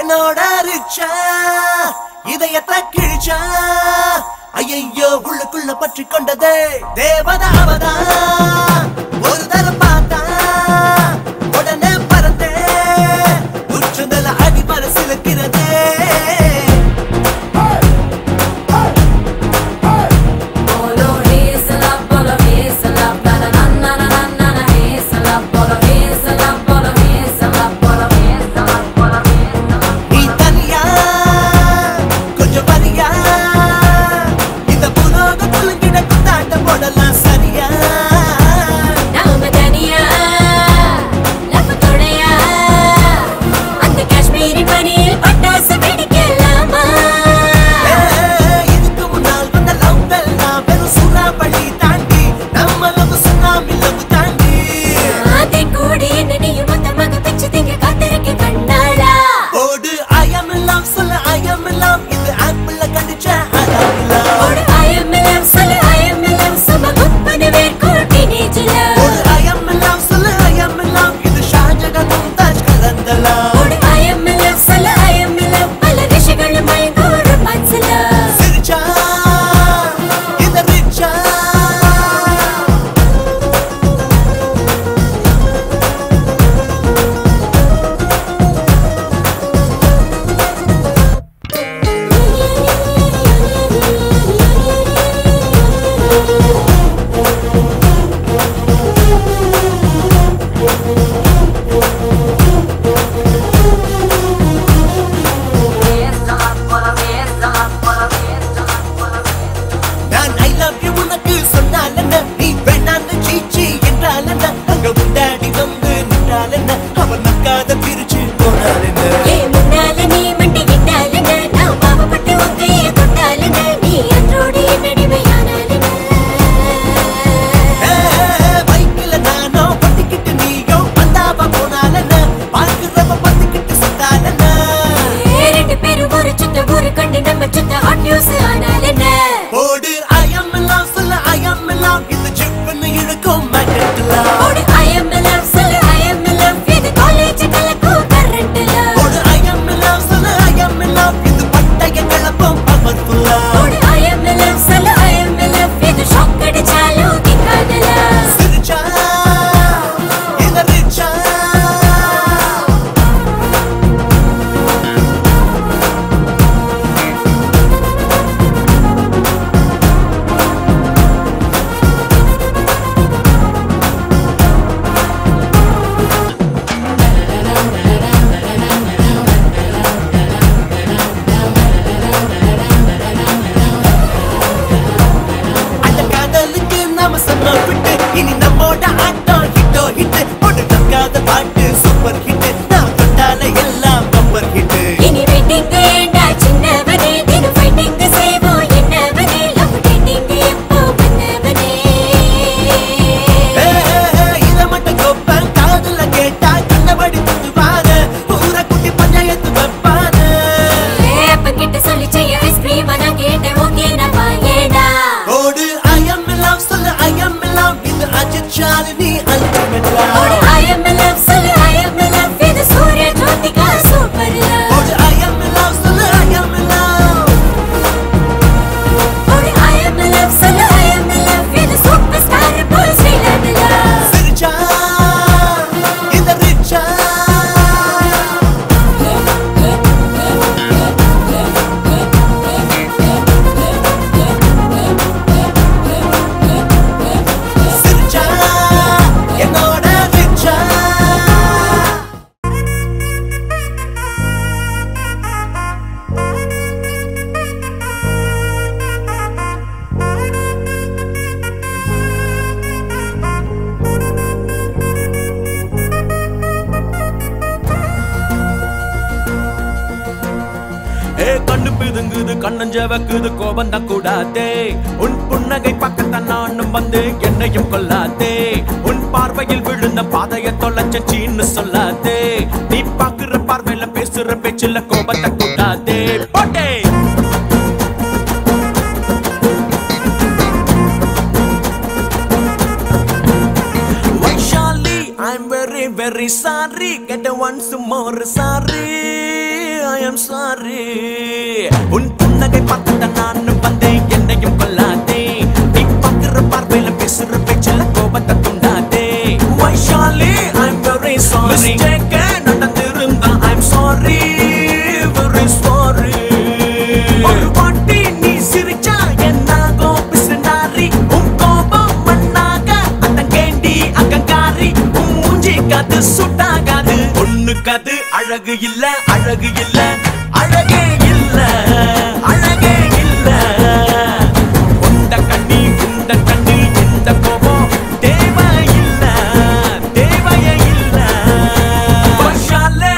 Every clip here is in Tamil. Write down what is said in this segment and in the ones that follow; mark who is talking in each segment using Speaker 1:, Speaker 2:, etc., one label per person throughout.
Speaker 1: என்னோட ரிச்சா இதயத்தை கிழிச்சா ஐயோ உள்ளுக்குள்ள பற்றி கொண்டதே தேவதாவதா ஒரு தரம் பார்த்தா உடனே பறந்தே உச்சந்தல அடி மனசிலுக்கிறதே
Speaker 2: கண்ணஞ்சவக்குது கோபந்த கூடாதே உன் புன்னகை பக்கத்தான் நானும் வந்து என்னையும் கொல்லாதே உன் பார்வையில் விழுந்த பாதைய தொலைச்ச சீன்னு சொல்லாதே நீ பாக்குற பார்வையில பேசுற பேச்சுல கோபந்த கூடாதே போட்டே Vaishali I'm very very sorry get once more sorry I உன் புன்னகை பார்த்த நானும் வந்தேன் என்னையும் கொல்லாதே நீ பார்க்கிற பார்வையில பேசுற பேச்சில கோபத்தை துண்டாதே Vaishali I'm very sorry mistake நடந்திருந்தா I'm sorry very sorry ஒரு வாட்டி நீ சிரிச்சா என்னாகும் பிசுநாரி உன் கோபம் மண்ணாக அத்தங்கேண்டி அகங்காரி உன் மூஞ்சி காது சுட்டாகாது பொண்ணுக்காது அழகு இல்ல அழகு இல்ல அழகே இல்ல அழகே இல்ல உண்ட கண்ணி இந்த கோபம் தேவையில்ல தேவையே இல்ல வைஷாலே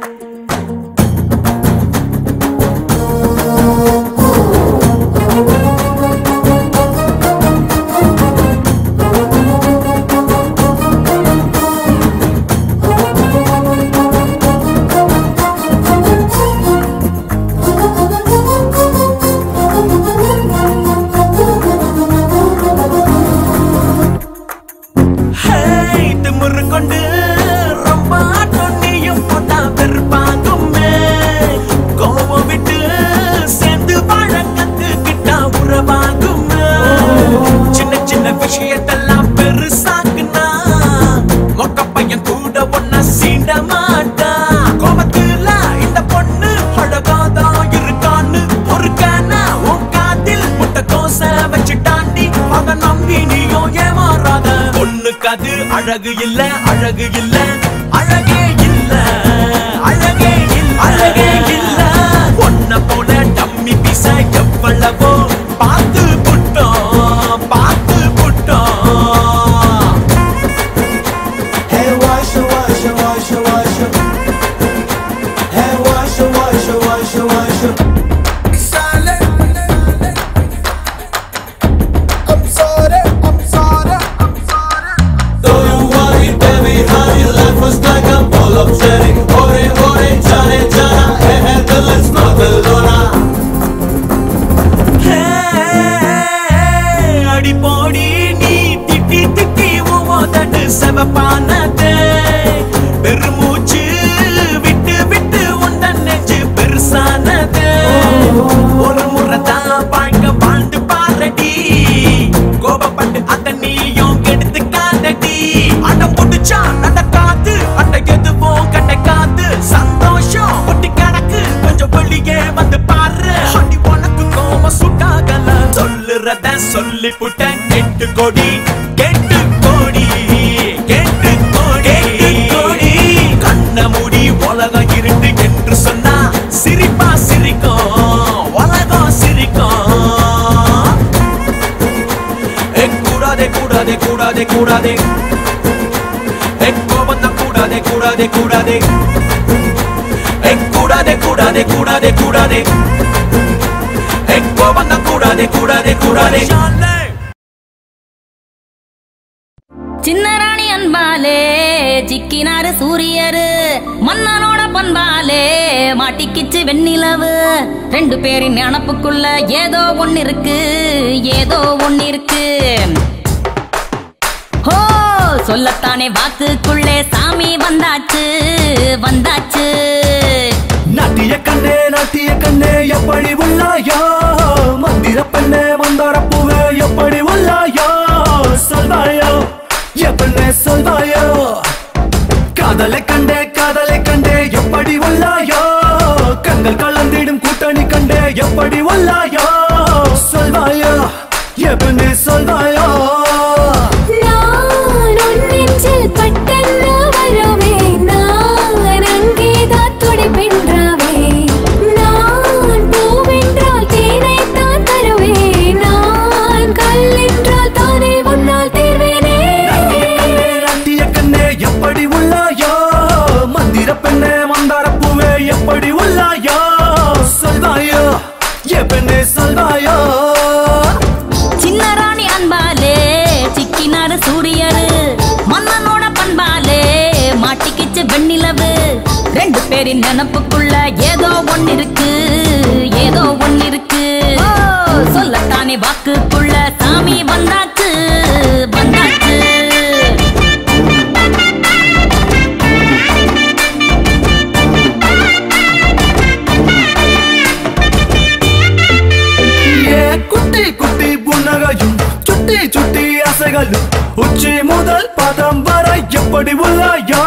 Speaker 2: திமுரு கொண்டு ரொம்ப தொன்னியும் போட்டா வெறுப்பாங்குமே கோபம் விட்டு சேர்ந்து வாழ கத்துக்கிட்டா உறவாகுமே சின்ன சின்ன விஷயத்தெல்லாம் பெருசாக்குனா மொக்க பையன் கூட ஒன்ன சீண்ட மாட்டா கோபத்துல இந்த பொண்ணு அழகாதான் இருக்கான்னு ஒரு கானா உன் காதில் முட்டை கோசை வச்சுட்டாண்டி அத நம்பி நீயும் ஏமாறாத பொண்ணுக்காது அழகு இல்ல அழகு இல்ல அழகே இல்ல அழகே இல்ல அழகே இல்ல பொண்ண போல டம்மி பீச எவ்வளவோ பார்த்து புட்டோம் பார்த்து புட்டோம்
Speaker 1: Hey washa washa washa washa Hey washa washa washa washa I'm sorry Don't you worry baby honey life was like a ball of cherry Ore ore jane jana hey hey let's not Barcelona
Speaker 2: அடி போடி நீ திட்டி திட்டி ஓதடு செவப்பானதே பெருமூச்சு விட்டு விட்டு உந்தன் நெஞ்சு பெருசானதே ஒரு முறைதான் வாழ்ந்து பாரடி கோபப்பட்டு அத நீயும் கெடுத்துக்காதடி அடம் புடிச்சா நடக்காது அட எதுவும் கிடைக்காது சந்தோஷம் ஒட்டி கணக்கு கொஞ்சம் வெளியே வந்து பாரு அடி உனக்கு கோபம் சுட்டாகல சொல்லுறத சொல்லி புட்ட கெட்டு கொடி கெட்டு கொடி கெட்டு கொடி கொடி கண்ண மூடி உலகம் இருட்டு என்று சொன்னா சிரிப்பா சிரிக்கும் உலகம் சிரிக்கும் கூடாதே கூடாதே கூடாதே கூடாதே கோபம் தான் கூடாதே கூடாதே கூடாதே கூடாதே கூடாதே கூடாதே கூடாதே கோபம் தான் கூடாதே கூடாதே கூடாதே
Speaker 3: சின்ன ராணி அன்பாலே சிக்கினாரு சூரியரு மன்னனோட பண்பாலே மாட்டிக்கிச்சு வெண்ணிலவு ரெண்டு பேரின் நினப்புக்குள்ள ஏதோ ஒன்னு இருக்கு ஏதோ ஒன்னு இருக்கு ஹோ சொல்லத்தானே வாக்குக்குள்ளே சாமி வந்தாச்சு வந்தாச்சு
Speaker 2: நாட்டிய கண்ணே எப்படி உள்ளாயோ மந்திர பெண்ணே மந்தார பூவே எப்படி உள்ளாயோ சொல்வாயோ எப்பண்ணே சொல்வாயோ காதலை கண்டே எப்படி உள்ளாயோ கண்கள் கலந்திடும் கூட்டணி கண்டே எப்படி உள்ளாயோ சொல்வாயோ எப்பண்ணே சொல்வாயோ எப்படி உள்ளாயோ சொல்வாயோ எப்பண்ணே சொல்வாயோ
Speaker 3: சின்ன ராணி அன்பாலே சிக்கினாரு சூரியரு மன்னனோட பண்பாலே மாட்டிக்கிச்சு வெண்ணிலவு ரெண்டு பேரின் நினப்புக்குள்ள ஏதோ ஒன்னு இருக்கு ஏதோ ஒன்னு இருக்கு சொல்லத்தானே வாக்குக்குள்ள சாமி வந்தாச்சு வந்தாச்சு
Speaker 4: பகலும் உச்சி முதல் பதம் வரை எப்படி உள்ளாயோ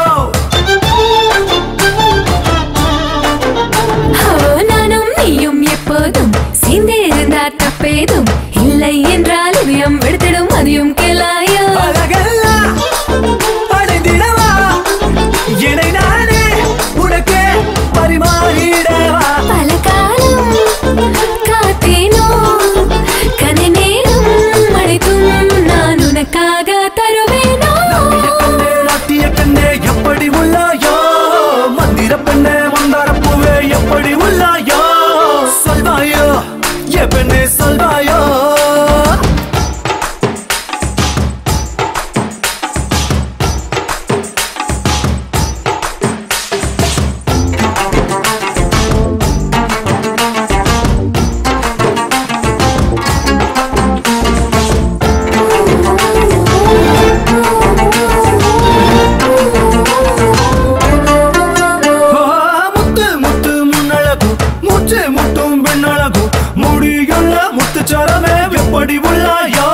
Speaker 5: நானும் நீயும் எப்போதும் சேர்ந்தே இருந்தா தப்பேதும் இல்லை என்றால் இதயம் எடுத்திடும் அதையும் கேளாயோ
Speaker 4: அழகெல்லாம் அடைந்திடவா என்னை நானே உனக்கு பரிமாறிடவா
Speaker 5: பல காலம் காத்தேனோ கதை நேரம் அனைத்தும் நான் உனக்காக தருவேனோ
Speaker 4: நாட்டிய கண்ணே எப்படி உள்ளாயோ மந்திர பெண்ணே மந்தார பூவே எப்படி உள்ளாயோ சொல்வாயோ என் பெண்ணே சொல்வாயோ முட்டும் பெண்ணழகும் முடியுள்ள முத்துச்சரமே எப்படி உள்ளாயோ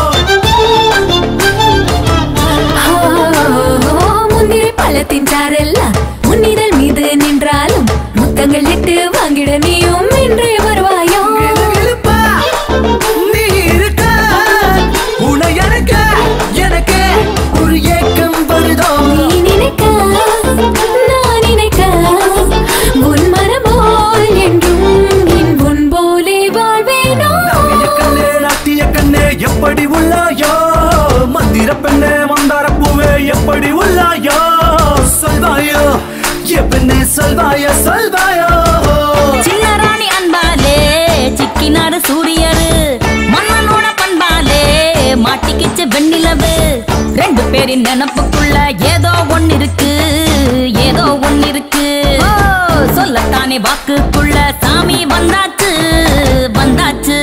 Speaker 5: முந்திரி பழத்தின் சாரெல்லாம் முன்னிதழ் மீது நின்றாலும் முத்தங்கள் இட்டு வாங்கிட நீயும் இன்றே வருவாயோ
Speaker 4: நீ இருக்க உன எனக்கு ஒரு ஏக்கம் வருதோ
Speaker 5: நீ நினைக்க நான் நினைக்க உன் மரபோல் என்றும் என் உன் போலே வாழ்வேனோ
Speaker 4: நாட்டிய கண்ணே எப்படி உள்ளாயோ மந்திர பெண்ணே மந்தார பூவே எப்படி உள்ளாயோ சொல்வாயோ என் பெண்ணே சொல்வாயோ சொல்வாயோ
Speaker 3: சின்ன ராணி அன்பாலே சிக்கினாரு சூரியரு மன்னனோட பண்பாலே மாட்டிக்கிச்சு வெண்ணிலவு ரெண்டு பேரின் நினப்புக்குள்ள ஏதோ ஒன்னு இருக்கு ஏதோ ஒன்னு இருக்கு சொல்லத்தானே வாக்குக்குள்ள சாமி வந்தாச்சு வந்தாச்சு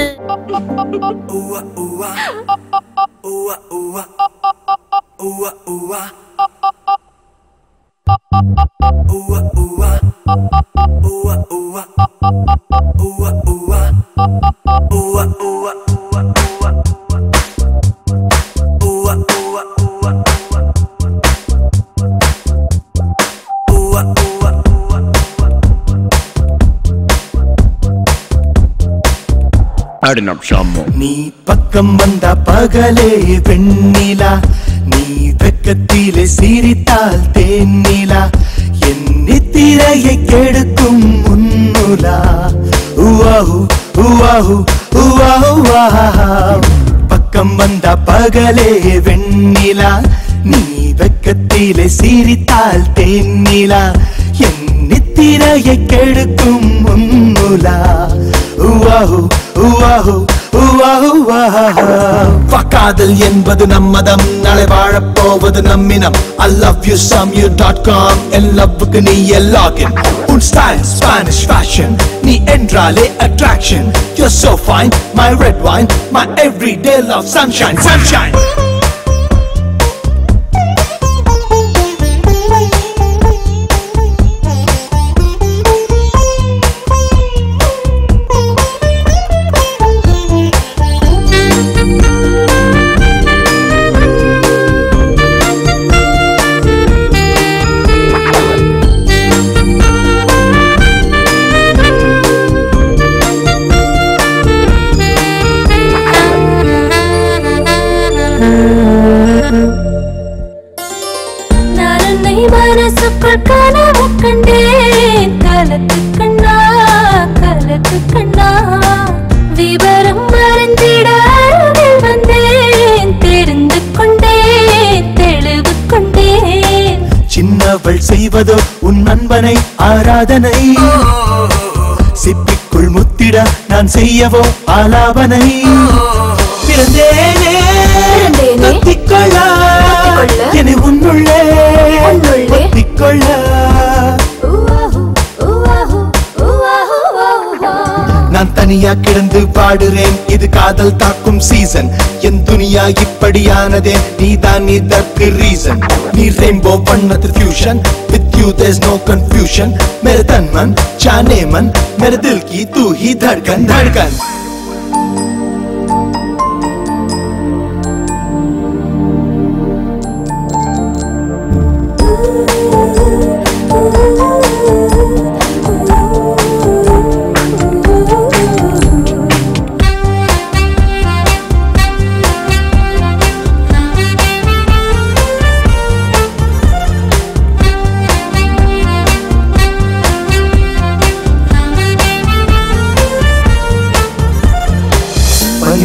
Speaker 4: நீ பக்கம் வந்த பகலே வெண்ணிலா நீ வெக்கத்திலே சிரித்தால் தேனிலா என் நித்திரையை கெடுக்கும் முன்னுலா உவாஹு உவாஹு உவாஹு பக்கம் வந்த பகலே வெண்ணிலா நீ வெக்கத்திலே சிரித்தால் தேனிலா என் நித்திரையை கெடுக்கும் முன்னுலா உவாஹு உவாஹு காதல் என்பது நம்மதம் நாளை வாழப்போவது நம்மினம் I love you some.com என் லவ்வுக்கு நீ லாகின் உன் ஸ்டைல் ஸ்பானிஷ் ஃபேஷன் நீ என்றாலே attraction You're so fine my red wine my everyday love sunshine sunshine
Speaker 5: மனசுக்குள் கனவு கண்டேன் கலக்கு கண்ணா கலக்கு கண்ணா விவரம் மறந்திட அருகில் வந்தேன் தெரிந்து கொண்டேன் தெளிவு கொண்டேன்
Speaker 4: சின்னவள் செய்வதோ உன் நண்பனை ஆராதனை சிப்பிக்குள் முத்திட நான் செய்யவோ ஆலாபனை பிறந்தேனே நத்திக்கொள்ள என்னை உன்னுள்ளே ஒத்திக்கொள்ள நான் தனியா கிடந்து பாடுறேன் இது காதல் தாக்கும் சீசன் என் துனியா இப்படியானதே நீதான் இதற்கு ரீசன் நீ ரெயின்போ வண்ணத்து fusion with you there's no confusion मेरे तन मन जाने मन मेरे दिल की तू ही धड़कन धड़कन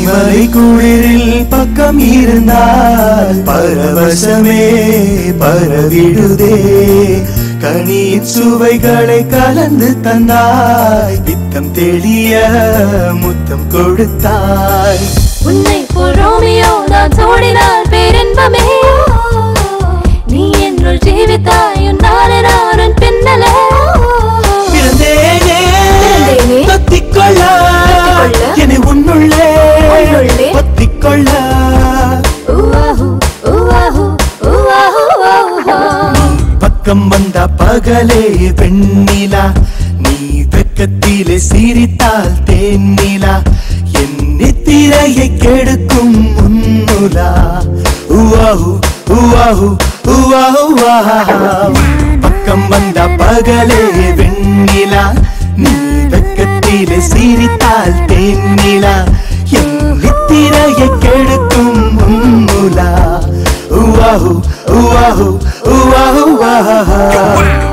Speaker 4: பனிமலை குளிரில் பக்கம் இருந்தால் பரவசமே பரவிடுதே கனியின் சுவைகளை கலந்து தந்தாய் பித்தம் தெளிய முத்தம் கொடுத்தாய்
Speaker 5: உன்னை போல் ரோமியோ நான் தோடினால் பேரின்பமே நீ என்னுள் ஜீவித்தாய் நானே நான் பின்னலே
Speaker 4: பத்திக்கொள்ள என்னை உன்னுள்ளே பத்திக்கொள்ள பக்கம் வந்த பகலே வெண்ணிலா நீ வெக்கத்திலே சிரித்தால் தேன்னிலா என் நித்திரையை கெடுக்கும் முன்னுலா உவாஹு உவாஹு உவாஹு பக்கம் வந்த பகலே வெண்ணிலா நீ வெக்கத்திலே சிரித்தால் தேன்னிலா என் நித்திரையை கெடுக்கும் முன்னுலா உவாஹு உவாஹு உவாஹு